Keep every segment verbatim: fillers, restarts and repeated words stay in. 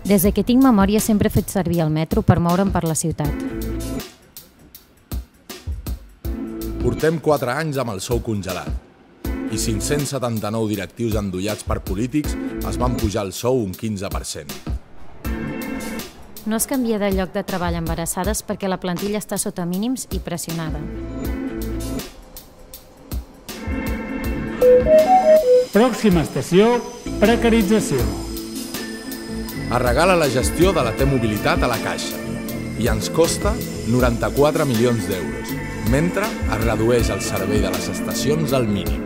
Des que tinc memòria sempre he fet servir el metro per moure'm per la ciutat. Portem quatre anys amb el sou congelat i cinc-cents setanta-nou directius endollats per polítics es van pujar el sou un quinze per cent. No es canvia de lloc de treball embarassades perquè la plantilla està sota mínims i pressionada. Pròxima estació, precarització. Es regala la gestió de la T-Mobilitat a la Caixa i ens costa noranta-quatre milions d'euros, mentre es redueix el servei de les estacions al mínim.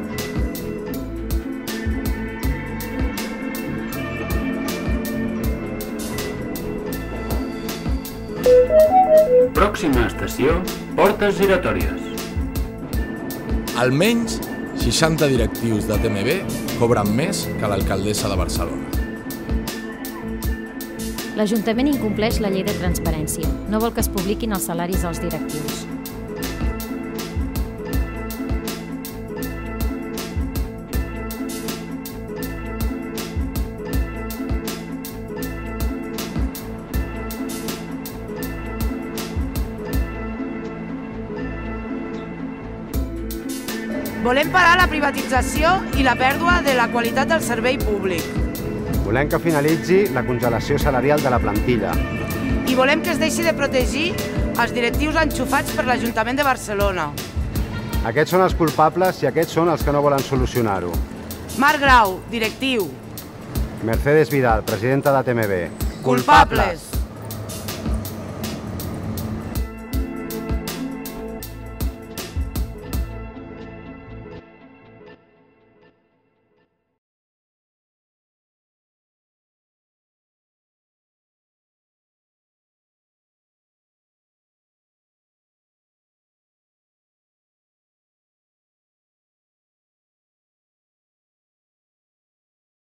Pròxima estació, portes giratòries. Almenys seixanta directius de T M B cobren més que l'alcaldessa de Barcelona. L'Ajuntament incompleix la llei de transparència. No vol que es publiquin els salaris dels directius. Volem parar la privatització i la pèrdua de la qualitat del servei públic. Volem que finalitzi la congelació salarial de la plantilla. I volem que es deixi de protegir els directius enxufats per l'Ajuntament de Barcelona. Aquests són els culpables i aquests són els que no volen solucionar-ho. Marc Grau, directiu. Mercedes Vidal, presidenta de T M B. Culpables!